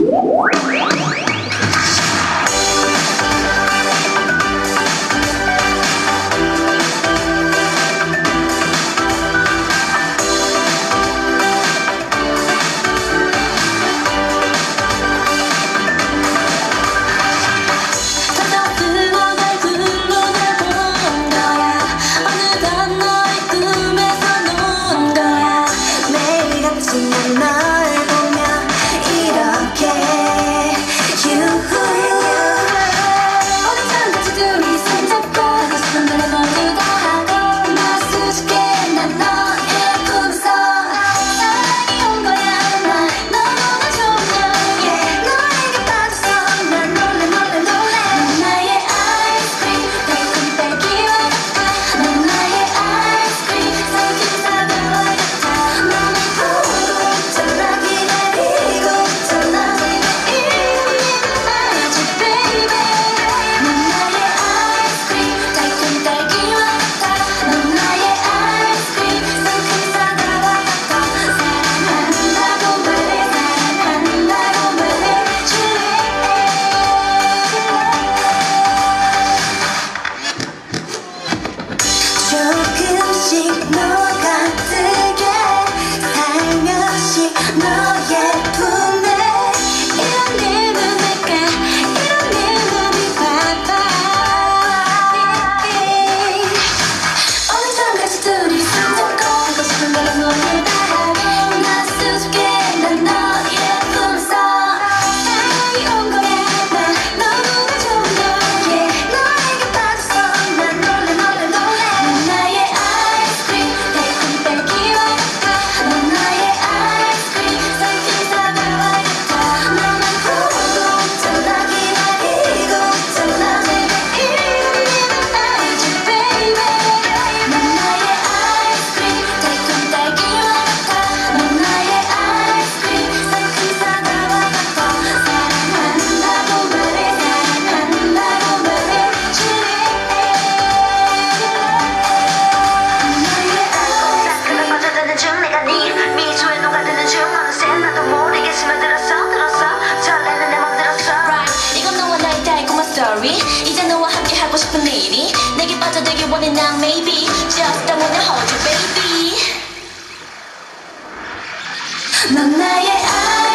조금씩 녹아들게 살며시 너의 품에 이런 네 눈을까 이런 네 눈이 봐봐 어느덧 같이 둘이 손잡고 하고 싶은 대로 노래 다 하고 나 수줍게 난 너의 품에서 사랑이 온 거야 나 너무나 좋은 너에 너에게 빠졌어 난 놀래 놀래 놀래 넌 나의 아이스크림 달콤 딸기와 같아 넌 나의 아이스크림 살찐 사과와 같아 너만 보고 잖아 기다리고 잖아 제발 이런 일은 알지 baby 넌 나의 아이스크림 달콤 딸기와 같아 넌 나의 아이스크림 살찐 사과와 같아 사랑한다고 말해 사랑한다고 말해줄래 그만 빠져드는 중 내가 네 미소에 녹아드는 중 어느새 나도 모르게 스며들었어 설레는 내 맘 들었어 Right 이건 너와 나의 달콤한 story 이제 너와 함께 하고 싶은 일이 내게 빠져들길 원해 난 maybe Just I wanna hold you baby 넌 나의